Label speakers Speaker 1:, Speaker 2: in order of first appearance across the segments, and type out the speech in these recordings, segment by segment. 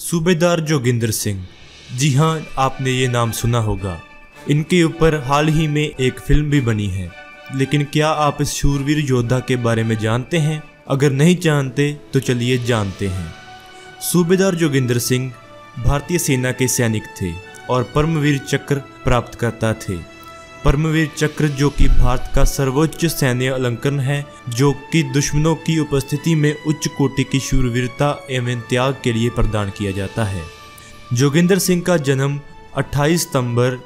Speaker 1: सूबेदार जोगिंदर सिंह। जी हाँ, आपने ये नाम सुना होगा। इनके ऊपर हाल ही में एक फिल्म भी बनी है। लेकिन क्या आप इस शूरवीर योद्धा के बारे में जानते हैं? अगर नहीं जानते तो चलिए जानते हैं। सूबेदार जोगिंदर सिंह भारतीय सेना के सैनिक थे और परमवीर चक्र प्राप्तकर्ता थे। परमवीर चक्र जो कि भारत का सर्वोच्च सैन्य अलंकरण है, जो कि दुश्मनों की उपस्थिति में उच्च कोटि की शूरवीरता एवं त्याग के लिए प्रदान किया जाता है। जोगिंदर सिंह का जन्म 28 सितंबर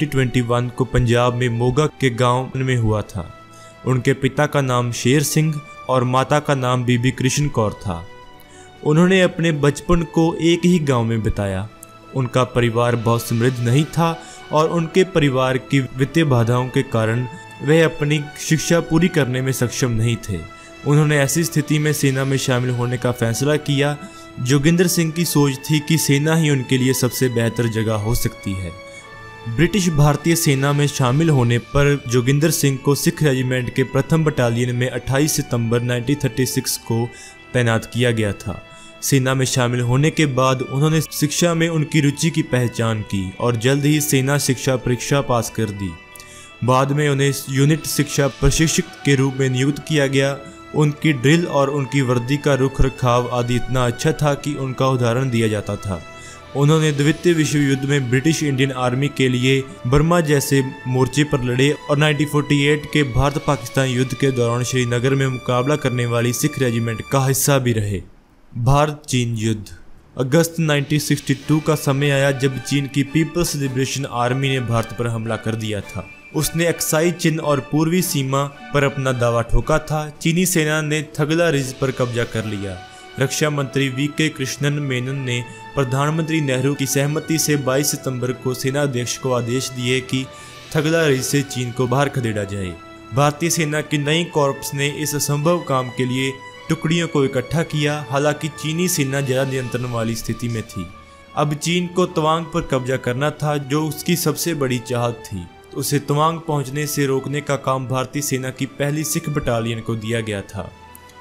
Speaker 1: 1921 को पंजाब में मोगा के गांव में हुआ था। उनके पिता का नाम शेर सिंह और माता का नाम बीबी कृष्ण कौर था। उन्होंने अपने बचपन को एक ही गांव में बिताया। उनका परिवार बहुत समृद्ध नहीं था और उनके परिवार की वित्तीय बाधाओं के कारण वह अपनी शिक्षा पूरी करने में सक्षम नहीं थे। उन्होंने ऐसी स्थिति में सेना में शामिल होने का फैसला किया। जोगिंदर सिंह की सोच थी कि सेना ही उनके लिए सबसे बेहतर जगह हो सकती है। ब्रिटिश भारतीय सेना में शामिल होने पर जोगिंदर सिंह को सिख रेजिमेंट के प्रथम बटालियन में 28 सितंबर 1936 को तैनात किया गया था। सेना में शामिल होने के बाद उन्होंने शिक्षा में उनकी रुचि की पहचान की और जल्द ही सेना शिक्षा परीक्षा पास कर दी। बाद में उन्हें यूनिट शिक्षा प्रशिक्षक के रूप में नियुक्त किया गया। उनकी ड्रिल और उनकी वर्दी का रुख रखाव आदि इतना अच्छा था कि उनका उदाहरण दिया जाता था। उन्होंने द्वितीय विश्व युद्ध में ब्रिटिश इंडियन आर्मी के लिए बर्मा जैसे मोर्चे पर लड़े और 1948 के भारत पाकिस्तान युद्ध के दौरान श्रीनगर में मुकाबला करने वाली सिख रेजिमेंट का हिस्सा भी रहे। भारत चीन युद्ध। अगस्त 1962 का समय आया जब चीन की पीपल्स लिबरेशन आर्मी ने भारत पर हमला कर दिया था। उसने अक्साई चिन्ह और पूर्वी सीमा पर अपना दावा ठोका था। चीनी सेना ने थगला रिज पर कब्जा कर लिया। रक्षा मंत्री वी.के. कृष्णन मेनन ने प्रधानमंत्री नेहरू की सहमति से 22 सितंबर को सेनाध्यक्ष को आदेश दिए कि थगला रिज से चीन को बाहर खदेड़ा जाए। भारतीय सेना की नई कॉर्प्स ने इस असंभव काम के लिए टुकड़ियों को इकट्ठा किया। हालांकि चीनी सेना ज्यादा नियंत्रण वाली स्थिति में थी। अब चीन को तवांग पर कब्जा करना था, जो उसकी सबसे बड़ी चाहत थी। उसे तवांग पहुंचने से रोकने का काम भारतीय सेना की पहली सिख बटालियन को दिया गया था।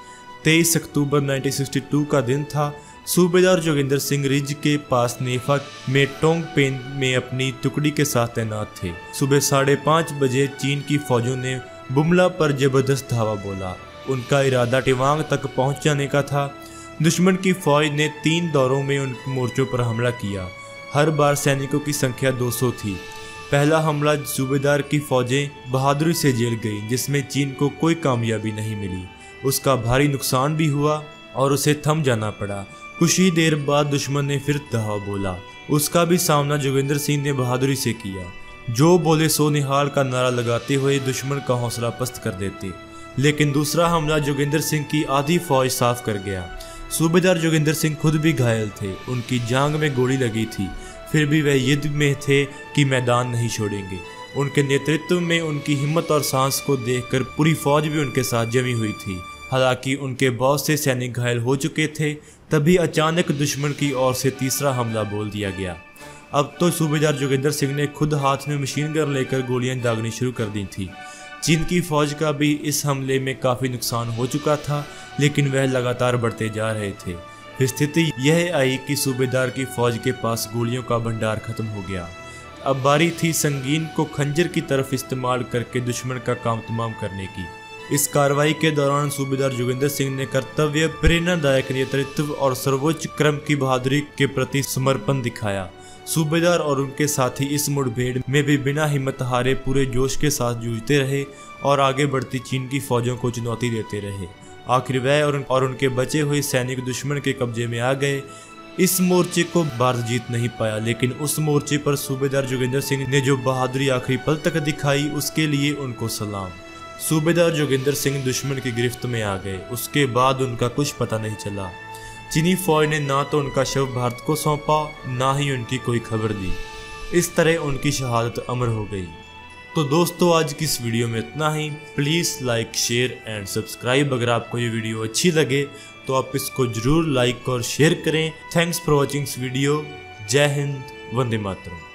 Speaker 1: 23 अक्टूबर 1962 का दिन था। सूबेदार जोगिंदर सिंह रिज के पास नेफा में टोंगपेन में अपनी टुकड़ी के साथ तैनात थे। सुबह 5:30 बजे चीन की फौजों ने बुमला पर जबरदस्त धावा बोला। उनका इरादा टिवांग तक पहुंच जाने का था। दुश्मन की फौज ने 3 दौरों में उन मोर्चों पर हमला किया। हर बार सैनिकों की संख्या 200 थी। पहला हमला सूबेदार की फौजें बहादुरी से झेल गई, जिसमें चीन को कोई कामयाबी नहीं मिली। उसका भारी नुकसान भी हुआ और उसे थम जाना पड़ा। कुछ ही देर बाद दुश्मन ने फिर धावा बोला। उसका भी सामना जोगिंदर सिंह ने बहादुरी से किया। जो बोले सो निहाल का नारा लगाते हुए दुश्मन का हौसला पस्त कर देते। लेकिन दूसरा हमला जोगिंदर सिंह की आधी फौज साफ कर गया। सूबेदार जोगिंदर सिंह खुद भी घायल थे। उनकी जांघ में गोली लगी थी। फिर भी वह युद्ध में थे कि मैदान नहीं छोड़ेंगे। उनके नेतृत्व में उनकी हिम्मत और साहस को देखकर पूरी फौज भी उनके साथ जमी हुई थी। हालांकि उनके बहुत से सैनिक घायल हो चुके थे। तभी अचानक दुश्मन की ओर से तीसरा हमला बोल दिया गया। अब तो सूबेदार जोगिंदर सिंह ने खुद हाथ में मशीन गन लेकर गोलियां दागनी शुरू कर दी थी। चीन की फौज का भी इस हमले में काफ़ी नुकसान हो चुका था, लेकिन वह लगातार बढ़ते जा रहे थे। फिर स्थिति यह आई कि सूबेदार की फौज के पास गोलियों का भंडार खत्म हो गया। अब बारी थी संगीन को खंजर की तरफ इस्तेमाल करके दुश्मन का काम तमाम करने की। इस कार्रवाई के दौरान सूबेदार जोगिंदर सिंह ने कर्तव्य, प्रेरणादायक नेतृत्व और सर्वोच्च क्रम की बहादुरी के प्रति समर्पण दिखाया। सूबेदार और उनके साथी इस मुठभेड़ में भी बिना हिम्मत हारे पूरे जोश के साथ जूझते रहे और आगे बढ़ती चीन की फौजों को चुनौती देते रहे। आखिर वह और उनके बचे हुए सैनिक दुश्मन के कब्जे में आ गए। इस मोर्चे को भारत जीत नहीं पाया, लेकिन उस मोर्चे पर सूबेदार जोगिंदर सिंह ने जो बहादुरी आखिरी पल तक दिखाई, उसके लिए उनको सलाम। सूबेदार जोगिंदर सिंह दुश्मन की गिरफ्त में आ गए। उसके बाद उनका कुछ पता नहीं चला। चीनी फौज ने ना तो उनका शव भारत को सौंपा, ना ही उनकी कोई खबर दी। इस तरह उनकी शहादत अमर हो गई। तो दोस्तों, आज की इस वीडियो में इतना ही। Please like, share and subscribe. अगर आपको ये वीडियो अच्छी लगे तो आप इसको जरूर लाइक और शेयर करें। Thanks for watching this video. जय हिंद, वंदे मातरम।